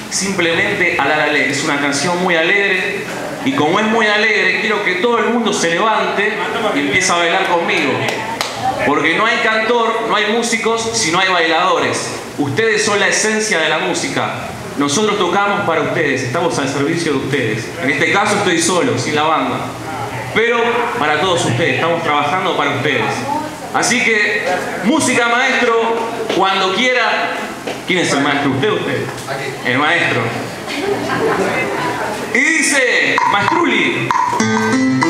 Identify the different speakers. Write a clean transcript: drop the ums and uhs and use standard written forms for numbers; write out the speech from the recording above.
Speaker 1: simplemente a La La Land. Es una canción muy alegre y como es muy alegre, quiero que todo el mundo se levante y empiece a bailar conmigo. Porque no hay cantor, no hay músicos, si no hay bailadores. Ustedes son la esencia de la música. Nosotros tocamos para ustedes, estamos al servicio de ustedes. En este caso estoy solo, sin la banda. Pero para todos ustedes, estamos trabajando para ustedes. Así que, música, maestro, cuando quiera. ¿Quién es el maestro? ¿Usted o usted? El maestro. Y dice, Maestruli.